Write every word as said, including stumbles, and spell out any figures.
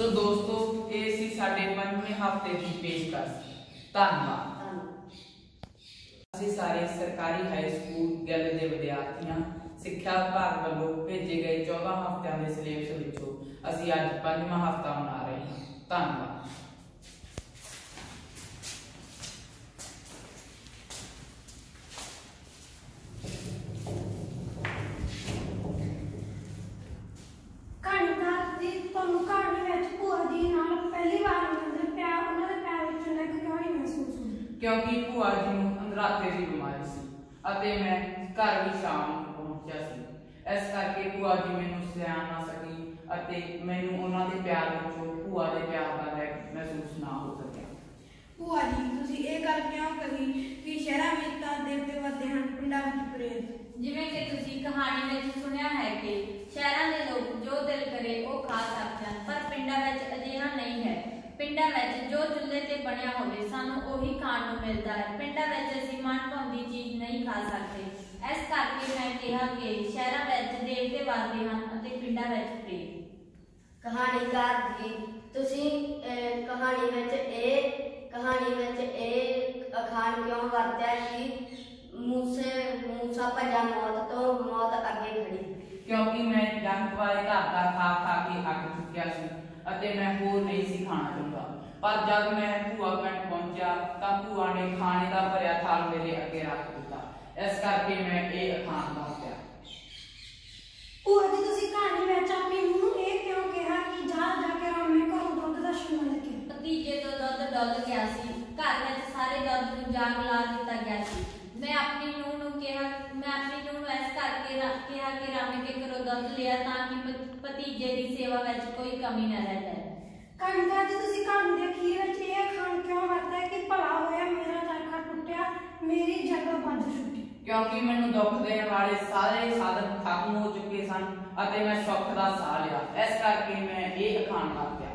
सो दोस्तों ये सी साडे पंजवें हफ्ते की पेशकश। धन्यवाद। ਅਸੀਂ ਸਾਰੇ ਸਰਕਾਰੀ ਹਾਈ ਸਕੂਲ ਗਿੱਲ ਦੇ ਵਿਦਿਆਰਥੀਆਂ ਸਿੱਖਿਆ ਵਿਭਾਗ ਵੱਲੋਂ ਭੇਜੇ ਗਏ ਚੌਦਾਂ ਹਫ਼ਤਿਆਂ ਦੇ ਸਿਲੇਬਸ ਵਿੱਚੋਂ ਅਸੀਂ ਅੱਜ ਪੰਜਵਾਂ ਹਫ਼ਤਾ ਮਨਾ ਰਹੇ ਹਾਂ। ਧੰਨਵਾਦ। ਕਹਾਣੀਕਾਰ ਦੀ ਤੁਹਾਨੂੰ ਕਹਾਣੀ ਵਿੱਚ ਭੂਆ ਜੀ ਨਾਲ ਪਹਿਲੀ ਵਾਰ ਮਿਲਦੇ ਪਿਆਰ ਉਹਨਾਂ ਦੇ ਪਿਆਰ ਵਿੱਚ ਇੰਨਾ ਕੁ ਕਿਉਂ ਨਹੀਂ ਮਹਿਸੂਸ ਹੁੰਦਾ? क्योंकि भूआ जी ਨੂੰ ਅੰਦਰਾਤੇ ਦੀ ਬਿਮਾਰੀ ਸੀ ਅਤੇ ਮੈਂ ਘਰ ਵੀ ਸ਼ਾਮ ਨੂੰ ਪਹੁੰਚਿਆ ਸੀ। ਇਸ ਕਰਕੇ ਭੂਆ ਜੀ ਮੈਨੂੰ ਸਿਆਣ ਨਾ ਸਕੀ ਅਤੇ ਮੈਨੂੰ ਉਹਨਾਂ ਦੇ ਪਿਆਰ ਵਿੱਚੋਂ ਭੂਆ ਦੇ ਪਿਆਰ ਦਾ ਰਹਿਤ ਮਹਿਸੂਸ ਨਾ ਹੋ ਸਕਿਆ। ਭੂਆ ਜੀ ਤੁਸੀਂ ਇਹ ਗੱਲ ਕਿਉਂ ਕਹੀ ਕਿ ਸ਼ਹਿਰਾਂ ਵਿੱਚ ਤਾਂ ਦੇਵਤੇ ਵੱਸਦੇ ਹਨ, ਪਿੰਡਾਂ ਵਿੱਚ ਪ੍ਰੇਤ? ਜਿਵੇਂ ਕਿ ਤੁਸੀਂ ਕਹਾਣੀ ਵਿੱਚ ਸੁਣਿਆ ਹੈ ਕਿ ਸ਼ਹਿਰਾਂ ਦੇ ਲੋਕ ਜੋ ਦਿਲ ਕਰੇ ਉਹ ਖਾ ਸਕਦੇ ਹਨ, ਪਰ ਪਿੰਡਾਂ ਵਿੱਚ ਅਜਿਹਾ ਨਹੀਂ ਹੈ। ਪਿੰਡਾਂ ਵਿੱਚ ਜੋ ਚੁੱਲ੍ਹੇ ਤੇ ਬਣਿਆ ਹੋਵੇ ਸਾਨੂੰ ਉਹੀ ਖਾਣ ਨੂੰ ਮਿਲਦਾ ਹੈ। ਪਿੰਡਾਂ ਵਿੱਚ ਅਸੀਂ ਮਨਭਾਉਂਦੀ ਚੀਜ਼ ਨਹੀਂ ਖਾ ਸਕਦੇ। ਇਸ ਕਰਕੇ ਮੈਂ ਕਿਹਾ ਕਿ ਸ਼ਹਿਰਾਂ ਵਿੱਚ ਦੇਵਤੇ ਵੱਸਦੇ ਹਨ ਅਤੇ ਪਿੰਡਾਂ ਵਿੱਚ ਪ੍ਰੇਤ। ਕਹਾਣੀਕਾਰ ਜੀ ਤੁਸੀਂ ਕਹਾਣੀ ਵਿੱਚ ਇਹ ਕਹਾਣੀ ਵਿੱਚ ਇਹ ਅਖਾਣ ਕਿਉਂ ਵਰਤਿਆ ਕਿ ਮੂਸੇ ਮੂਸਾ ਭੱਜਾ ਮੌਤ ਤੋਂ, ਮੌਤ ਅੱਗੇ ਖੜੀ? क्योंकि मैं जंक वाले घर का खा खा के अक चुकिया सी ਅਤੇ ਮੈਂ ਹੋਰ ਨਹੀਂ ਸੀ ਖਾਣਾ ਚਾਹੁੰਦਾ। ਪਰ ਜਦ ਮੈਂ ਭੂਆ ਪਿੰਡ ਪਹੁੰਚਿਆ ਤਾਂ ਭੂਆ ਨੇ ਖਾਣੇ ਦਾ ਭਰਿਆ ਥਾਲ ਮੇਰੇ ਅੱਗੇ ਰੱਖ ਦਿੱਤਾ। ਇਸ ਕਰਕੇ ਮੈਂ ਇਹ ਅਖਾਣ ਵਰਤਿਆ। ਭੂਆ ਜੀ ਤੁਸੀਂ ਕਹਾਣੀ ਵਿੱਚ ਆਪਣੀ ਨੂੰਹ ਨੂੰ ਇਹ ਕਿਉਂ ਕਿਹਾ ਕਿ ਜਾ ਜਾ ਕੇ ਰਾਮੇ ਘਰੋਂ ਦੁੱਧ ਦਾ ਛੁਣਾ ਲੈ ਕੇ? ਭਤੀਜੇ ਤੋਂ ਦੁੱਧ ਡੁੱਲ ਗਿਆ ਸੀ। ਘਰ ਵਿੱਚ ਸਾਰੇ ਦੁੱਧ ਨੂੰ ਜਾਗ ਲਾ ਦਿੱਤਾ ਗਿਆ ਸੀ। ਮੈਂ ਆਪਣੀ ਨੂੰਹ ਨੂੰ ਕਿਹਾ ਮੈਂ ਆਪਣੀ ਨੂੰਹ ਨੂੰ ਇਸ ਕਰਕੇ ਕਿਹਾ ਕਿ ਰਾਮੇ ਕੇ ਘਰੋਂ ਦੁੱਧ ਲਿਆ ਤਾਂ ਕਿ ਭਤੀਜੇ ਦੀ ਸੇਵਾ ਵਿੱਚ ਕੋਈ ਕਮੀ ਨਾ ਰਹਿ ਜਾਏ। ਕਹਾਣੀਕਾਰ ਜੀ ਤੁਸੀਂ ਕਹਾਣੀ ਦੇ ਅਖੀਰ ਵਿੱਚ ਇਹ ਅਖਾਣ ਕਿਉਂ ਵਰਤਿਆ ਕਿ ਭਲਾ ਹੋਇਆ ਮੇਰਾ ਚਰਖਾ ਟੁੱਟਿਆ, ਮੇਰੀ ਜਗ੍ਹਾ ਵੱਜ ਛੁੱਟੀ? ਕਿਉਂਕਿ ਮੈਨੂੰ ਦੁੱਖ ਦੇਣ ਵਾਲੇ ਸਾਰੇ ਸਾਧਨ ਖਤਮ ਹੋ ਚੁੱਕੇ ਸਨ ਅਤੇ ਮੈਂ ਸੁੱਖ ਦਾ ਸਾਹ ਲਿਆ। ਇਸ ਕਰਕੇ ਮੈਂ ਇਹ ਅਖਾਣ ਵਰਤਿਆ।